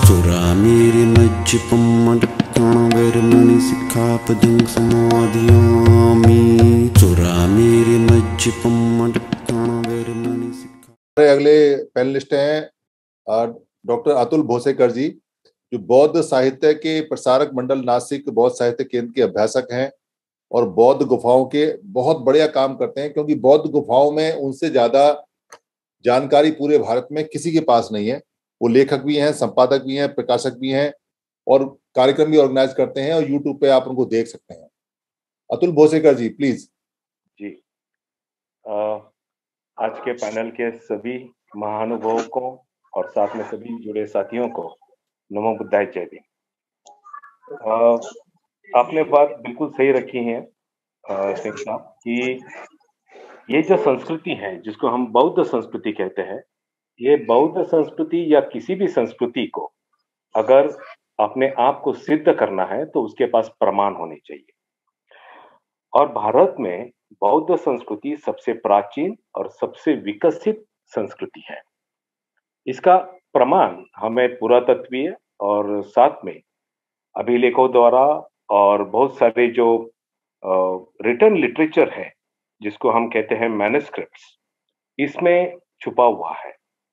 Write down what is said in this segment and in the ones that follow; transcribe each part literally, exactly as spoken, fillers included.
चुरा मेरे मज्ज पम्मटकण वेरमणि सिक्खापदं समाधियामि। चुरा मेरे मज्ज पम्मटकण वेरमणि सिक्खा। अगले पैनलिस्ट हैं डॉक्टर अतुल भोसेकर जी, जो बौद्ध साहित्य के प्रसारक मंडल नासिक बौद्ध साहित्य केंद्र के अभ्यासक हैं और बौद्ध गुफाओं के बहुत बढ़िया काम करते हैं, क्योंकि बौद्ध गुफाओं में उनसे ज्यादा जानकारी पूरे भारत में किसी के पास नहीं है। वो लेखक भी हैं, संपादक भी हैं, प्रकाशक भी हैं और कार्यक्रम भी ऑर्गेनाइज करते हैं और यूट्यूब पे आप उनको देख सकते हैं। अतुल भोसेकर जी, प्लीज। जी, आ, आज के पैनल के सभी महानुभावों को और साथ में सभी जुड़े साथियों को नमो बुद्धाय जय भीम। आपने बात बिल्कुल सही रखी है सिंह साहब कि ये जो संस्कृति है जिसको हम बौद्ध संस्कृति कहते हैं, ये बौद्ध संस्कृति या किसी भी संस्कृति को अगर अपने आप को सिद्ध करना है तो उसके पास प्रमाण होने चाहिए। और भारत में बौद्ध संस्कृति सबसे प्राचीन और सबसे विकसित संस्कृति है। इसका प्रमाण हमें पुरातत्वीय और साथ में अभिलेखों द्वारा और बहुत सारे जो रिटन लिटरेचर है जिसको हम कहते हैं मैन्युस्क्रिप्ट्स, इसमें छुपा हुआ है।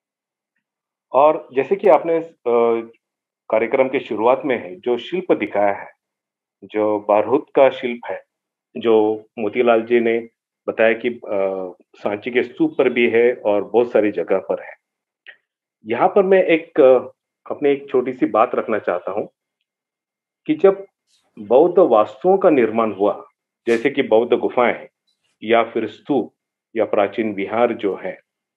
और जैसे कि आपने कार्यक्रम के शुरुआत में है जो शिल्प दिखाया है, जो बारूद का शिल्प है, जो मोतीलाल जी ने बताया कि सांची के स्तूप पर भी है और बहुत सारी जगह पर है। यहाँ पर मैं एक अपनी एक छोटी सी बात रखना चाहता हूँ कि जब बौद्ध वास्तुओं का निर्माण हुआ, जैसे कि बौद्ध गुफाएं या फिर स्तूप या प्राचीन विहार जो है,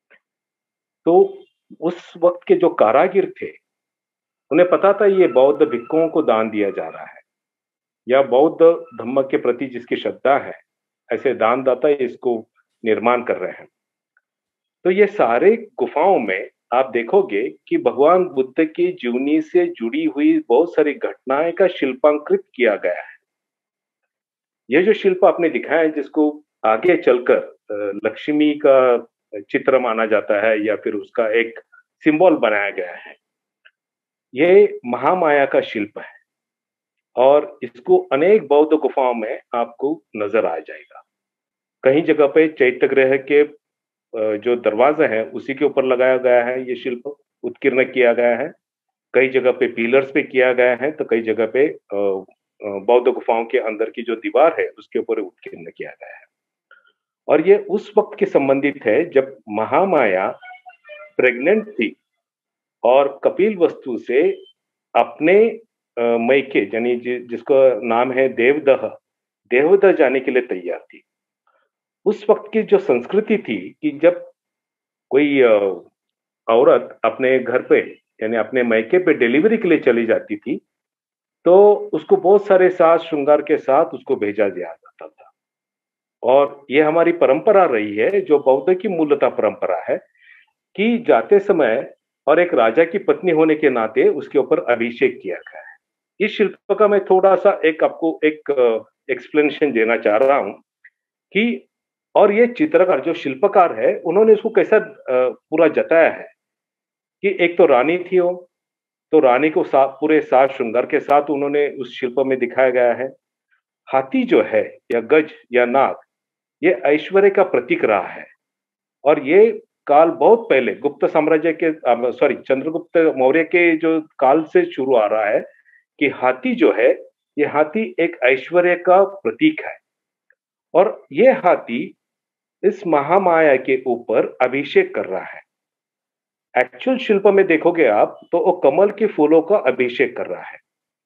तो उस वक्त के जो कारागिर थे उन्हें पता था ये बौद्ध भिक्षुओं को दान दिया जा रहा है या बौद्ध धम्म के प्रति जिसकी श्रद्धा है, ऐसे दानदाता इसको निर्माण कर रहे हैं। तो ये सारे गुफाओं में आप देखोगे कि भगवान बुद्ध की जीवनी से जुड़ी हुई बहुत सारी घटनाएं का शिल्पांकित किया गया है। ये जो शिल्प आपने दिखाया है, जिसको आगे चलकर लक्ष्मी का चित्र माना जाता है या फिर उसका एक सिंबल बनाया गया है, ये महामाया का शिल्प है और इसको अनेक बौद्ध गुफाओं में आपको नजर आ जाएगा। कहीं जगह पे चैत्यगृह के जो दरवाजा है उसी के ऊपर लगाया गया है, ये शिल्प उत्कीर्ण किया गया है। कई जगह पे पिलर्स पे किया गया है, तो कई जगह पे बौद्ध गुफाओं के अंदर की जो दीवार है उसके ऊपर उत्कीर्ण किया गया है। और ये उस वक्त के संबंधित है जब महामाया प्रेग्नेंट थी और कपिल वस्तु से अपने मैके यानी जिसका नाम है देवदह देवदह जाने के लिए तैयार थी। उस वक्त की जो संस्कृति थी कि जब कोई औरत अपने घर पे यानी अपने मैके पे डिलीवरी के लिए चली जाती थी तो उसको बहुत सारे साज श्रृंगार के साथ उसको भेजा दिया जाता था। और ये हमारी परंपरा रही है, जो बौद्ध की मूलतः परंपरा है, कि जाते समय और एक राजा की पत्नी होने के नाते उसके ऊपर अभिषेक किया गया है। इस शिल्प का मैं थोड़ा सा एक आपको एक एक्सप्लेनेशन देना चाह रहा हूं कि और ये चित्रकार जो शिल्पकार है उन्होंने इसको कैसा पूरा जताया है कि एक तो रानी थी वो, तो रानी को सा, पूरे साज श्रृंगार के साथ उन्होंने उस शिल्प में दिखाया गया है। हाथी जो है या गज या नाग, ये ऐश्वर्य का प्रतीक रहा है और ये काल बहुत पहले गुप्त साम्राज्य के सॉरी चंद्रगुप्त मौर्य के जो काल से शुरू आ रहा है कि हाथी जो है, ये हाथी एक ऐश्वर्य का प्रतीक है और ये हाथी इस महामाया के ऊपर अभिषेक कर रहा है। एक्चुअल शिल्प में देखोगे आप तो वो कमल के फूलों का अभिषेक कर रहा है।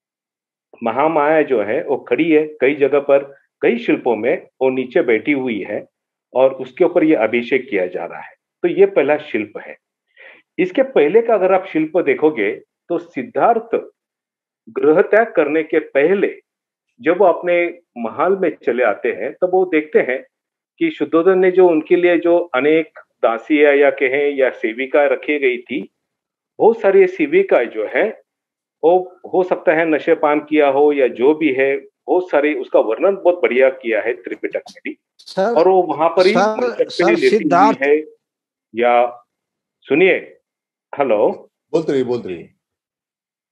महामाया जो है वो खड़ी है, कई जगह पर कई शिल्पों में वो नीचे बैठी हुई है और उसके ऊपर ये अभिषेक किया जा रहा है। तो ये पहला शिल्प है। इसके पहले का अगर आप शिल्प देखोगे तो सिद्धार्थ गृह त्याग करने के पहले जब वो अपने महल में चले आते हैं तब वो देखते हैं कि शुद्धोधन ने जो उनके लिए जो अनेक दासियां या कहें या सेविका रखी गई थी, बहुत सारी सेविका जो है वो हो सकता है नशे पान किया हो या जो भी है, बहुत सारी उसका वर्णन बहुत बढ़िया किया है त्रिपिटक में भी। और वो वहां पर ही सिद्धार्थ है या सुनिए, हेलो बोलते रहिए बोलते रहिए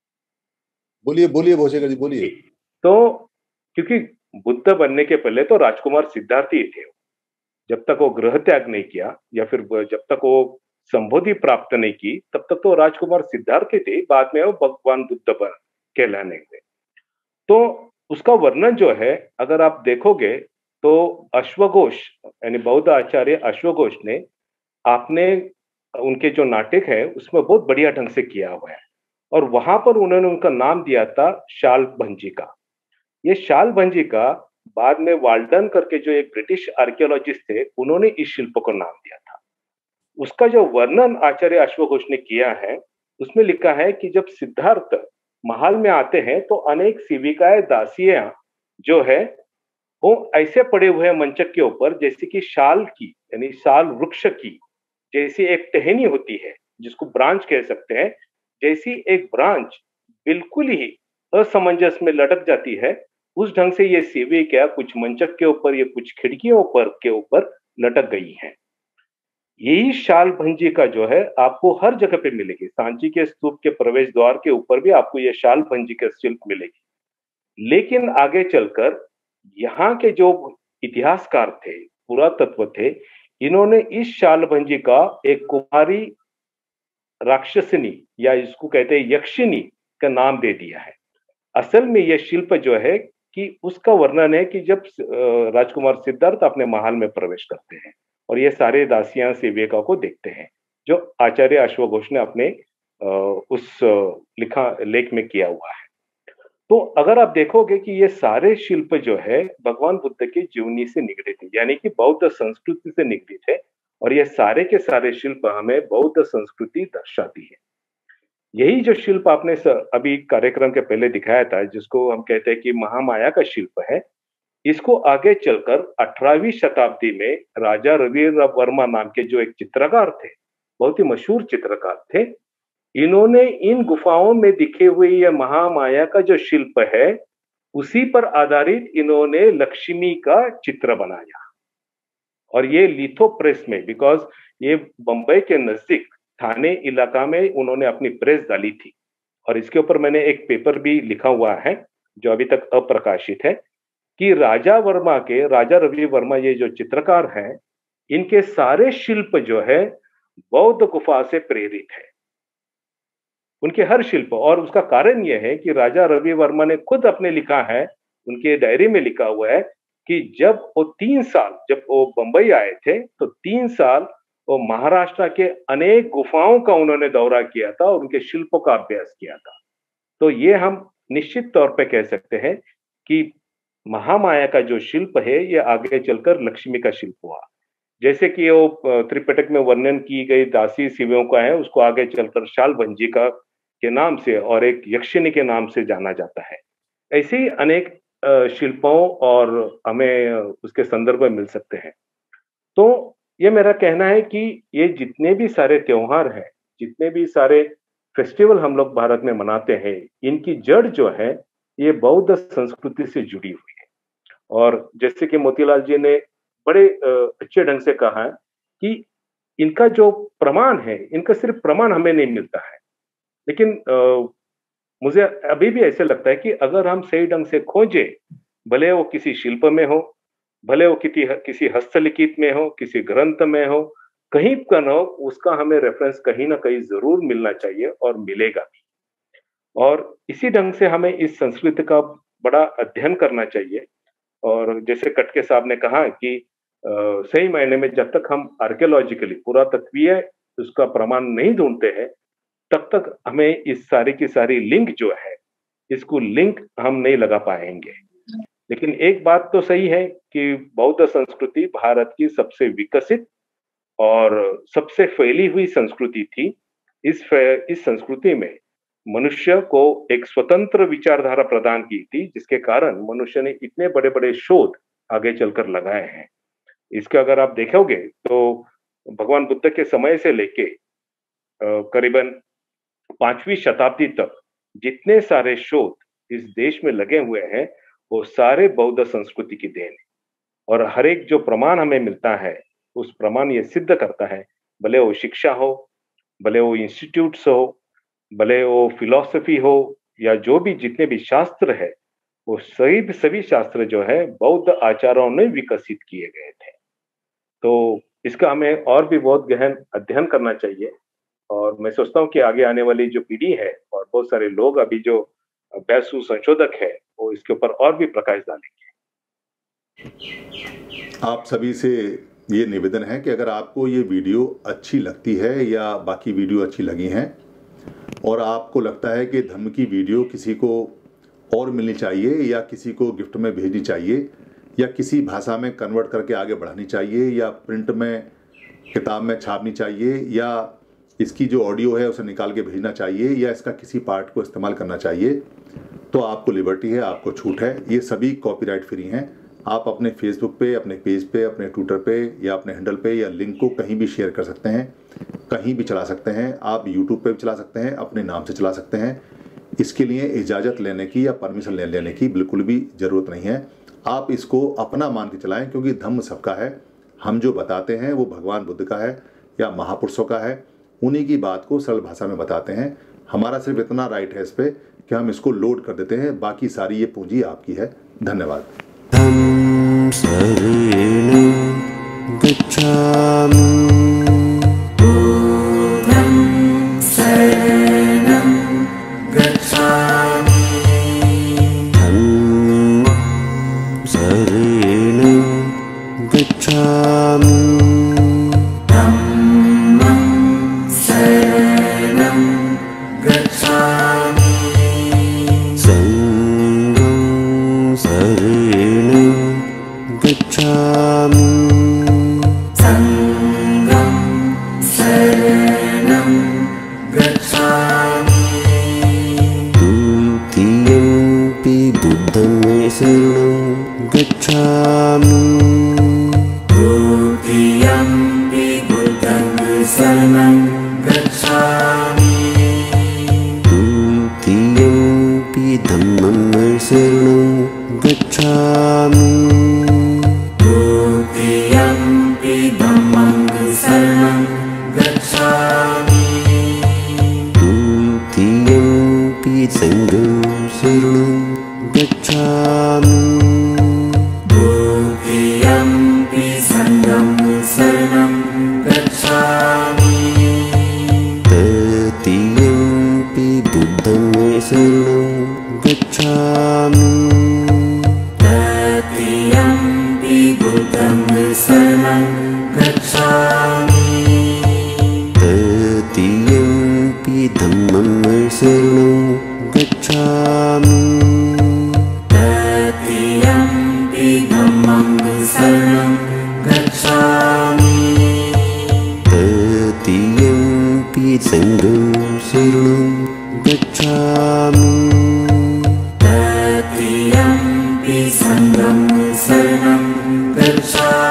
बोलिए बोलिए भोसेकर जी बोलिए। तो क्योंकि बुद्ध बनने के पहले तो राजकुमार सिद्धार्थ ही थे, जब तक वो गृह त्याग नहीं किया या फिर जब तक वो संबोधि प्राप्त नहीं की तब तक तो राजकुमार सिद्धार्थ ही थे, बाद में वो भगवान बुद्ध बन कहलाने लगे। तो उसका वर्णन जो है अगर आप देखोगे तो अश्वघोष यानी बौद्ध आचार्य अश्वघोष ने आपने उनके जो नाटक है उसमें बहुत बढ़िया ढंग से किया हुआ है, और वहां पर उन्होंने उनका नाम दिया था शाल भंजिका। ये शाल भंजिका बाद में वाल्डन करके जो एक ब्रिटिश आर्कियोलॉजिस्ट थे उन्होंने इस शिल्प को नाम दिया था। उसका जो वर्णन आचार्य अश्वघोष ने किया है उसमें लिखा है कि जब सिद्धार्थ महल में आते हैं तो अनेक सेविकाएं दासियां जो है वो ऐसे पड़े हुए हैं मंचक के ऊपर जैसे कि शाल की यानी शाल वृक्ष की जैसी एक टहनी होती है जिसको ब्रांच कह सकते हैं, जैसी एक ब्रांच बिल्कुल ही असमंजस में लटक जाती है उस ढंग से ये सेविका कुछ मंचक के ऊपर या कुछ खिड़कियों पर के ऊपर लटक गई हैं। यही शाल भंजिका जो है आपको हर जगह पे मिलेगी, सांची के स्तूप के प्रवेश द्वार के ऊपर भी आपको ये शाल भंजिका शिल्प मिलेगी। लेकिन आगे चलकर यहाँ के जो इतिहासकार थे, पुरातत्व थे, इन्होंने इस शाल भंजिका एक कुमारी राक्षसनी या इसको कहते हैं यक्षिनी का नाम दे दिया है। असल में यह शिल्प जो है कि उसका वर्णन है कि जब राजकुमार सिद्धार्थ अपने महल में प्रवेश करते हैं और ये सारे दासियां सेविका को देखते हैं, जो आचार्य अश्वघोष ने अपने उस लिखा लेख में किया हुआ है। तो अगर आप देखोगे कि ये सारे शिल्प जो है भगवान बुद्ध की जीवनी से निकले थे, यानी कि बौद्ध संस्कृति से निकले थे, और ये सारे के सारे शिल्प हमें बौद्ध संस्कृति दर्शाती है। यही जो शिल्प आपने अभी कार्यक्रम के पहले दिखाया था जिसको हम कहते हैं कि महामाया का शिल्प है, इसको आगे चलकर अठारहवीं शताब्दी में राजा रवि वर्मा नाम के जो एक चित्रकार थे, बहुत ही मशहूर चित्रकार थे, इन्होंने इन गुफाओं में दिखे हुए यह महामाया का जो शिल्प है उसी पर आधारित इन्होंने लक्ष्मी का चित्र बनाया। और ये लिथो प्रेस में, बिकॉज ये बंबई के नजदीक थाने इलाका में उन्होंने अपनी प्रेस डाली थी, और इसके ऊपर मैंने एक पेपर भी लिखा हुआ है जो अभी तक अप्रकाशित है कि राजा वर्मा के राजा रवि वर्मा ये जो चित्रकार हैं, इनके सारे शिल्प जो है बौद्ध गुफा से प्रेरित है, उनके हर शिल्प। और उसका कारण यह है कि राजा रवि वर्मा ने खुद अपने लिखा है, उनके डायरी में लिखा हुआ है कि जब वो तीन साल जब वो बंबई आए थे तो तीन साल वो महाराष्ट्र के अनेक गुफाओं का उन्होंने दौरा किया था और उनके शिल्पों का अभ्यास किया था। तो ये हम निश्चित तौर पे कह सकते हैं कि महामाया का जो शिल्प है ये आगे चलकर लक्ष्मी का शिल्प हुआ। जैसे कि वो त्रिपिटक में वर्णन की गई दासी सेविका है उसको आगे चलकर शाल भंजिका के नाम से और एक यक्षिनी के नाम से जाना जाता है। ऐसे ही अनेक शिल्पों और हमें उसके संदर्भ में मिल सकते हैं। तो ये मेरा कहना है कि ये जितने भी सारे त्योहार हैं, जितने भी सारे फेस्टिवल हम लोग भारत में मनाते हैं, इनकी जड़ जो है ये बौद्ध संस्कृति से जुड़ी हुई है। और जैसे कि मोतीलाल जी ने बड़े अच्छे ढंग से कहा है कि इनका जो प्रमाण है, इनका सिर्फ प्रमाण हमें नहीं मिलता है, लेकिन आ, मुझे अभी भी ऐसे लगता है कि अगर हम सही ढंग से खोजें, भले वो किसी शिल्प में हो, भले वो किसी किसी हस्तलिखित में हो, किसी ग्रंथ में हो, कहीं का न हो, उसका हमें रेफरेंस कहीं ना कहीं जरूर मिलना चाहिए और मिलेगा भी। और इसी ढंग से हमें इस संस्कृति का बड़ा अध्ययन करना चाहिए। और जैसे कटके साहब ने कहा कि आ, सही मायने में जब तक हम आर्कियोलॉजिकली पुरातत्वीय उसका प्रमाण नहीं ढूंढते हैं तब तक हमें इस सारी की सारी लिंक जो है, इसको लिंक हम नहीं लगा पाएंगे। लेकिन एक बात तो सही है कि बौद्ध संस्कृति भारत की सबसे विकसित और सबसे फैली हुई संस्कृति थी। इस इस संस्कृति में मनुष्य को एक स्वतंत्र विचारधारा प्रदान की थी, जिसके कारण मनुष्य ने इतने बड़े बड़े शोध आगे चलकर लगाए हैं। इसका अगर आप देखोगे तो भगवान बुद्ध के समय से लेके करीबन पांचवी शताब्दी तक जितने सारे शोध इस देश में लगे हुए हैं वो सारे बौद्ध संस्कृति की देन है। और हर एक जो प्रमाण हमें मिलता है उस प्रमाण ये सिद्ध करता है, भले वो शिक्षा हो, भले वो इंस्टीट्यूट्स हो, भले वो फिलॉसफी हो या जो भी जितने भी शास्त्र है वो सही सभी शास्त्र जो है बौद्ध आचार्यों ने विकसित किए गए थे। तो इसका हमें और भी बहुत गहन अध्ययन करना चाहिए और मैं सोचता हूँ कि आगे आने वाली जो पीढ़ी है और बहुत सारे लोग अभी जो अभ्यासु संशोधक है वो इसके ऊपर और भी प्रकाश डालेंगे। आप सभी से ये निवेदन है कि अगर आपको ये वीडियो अच्छी लगती है या बाकी वीडियो अच्छी लगी हैं और आपको लगता है कि धम्म की वीडियो किसी को और मिलनी चाहिए या किसी को गिफ्ट में भेजनी चाहिए या किसी भाषा में कन्वर्ट करके आगे बढ़ानी चाहिए या प्रिंट में किताब में छापनी चाहिए या इसकी जो ऑडियो है उसे निकाल के भेजना चाहिए या इसका किसी पार्ट को इस्तेमाल करना चाहिए, तो आपको लिबर्टी है, आपको छूट है। ये सभी कॉपीराइट फ्री हैं। आप अपने फेसबुक पे, अपने पेज पे, अपने ट्विटर पे या अपने हैंडल पे या लिंक को कहीं भी शेयर कर सकते हैं, कहीं भी चला सकते हैं। आप यूट्यूब पे भी चला सकते हैं, अपने नाम से चला सकते हैं। इसके लिए इजाज़त लेने की या परमिशन ले लेने की बिल्कुल भी ज़रूरत नहीं है। आप इसको अपना मान के चलाएं, क्योंकि धम्म सबका है। हम जो बताते हैं वो भगवान बुद्ध का है या महापुरुषों का है, उन्हीं की बात को सरल भाषा में बताते हैं। हमारा सिर्फ इतना राइट है इस पर कि हम इसको लोड कर देते हैं, बाकी सारी ये पूंजी आपकी है। धन्यवाद। धम्म शरणं गच्छामि। बुद्धं शरणं गच्छामि। धम्मं शरणं गच्छामि। धम्मं शरणं गच्छामि। संघं शरणं गच्छामि। संघं शरणं गच्छामि। द्वितीयंपि बुद्धं शरणं गच्छामि। द्वितीयंपि बुद्धं शरणं गच्छामि। द्वितीयंपि धम्मं शरणं गच्छामि। द्वितीयंपि धम्मं शरणं गच्छामि। द्वितीयंपि संघं शरणं गच्छामि। द्वितीयंपि संघं शरणं गच्छामि। तृतीयंपि बुद्धं शरणं गच्छामि। तृतीयंपि बुद्धं शरणं गच्छामि। तृतीयंपि धम्मं शरणं गच्छामि। तृतीयंपि धम्मं शरणं गच्छामि। तृतीयंपि संघं शरणं गच्छामि। तृतीयंपि संघं शरणं गच्छामि।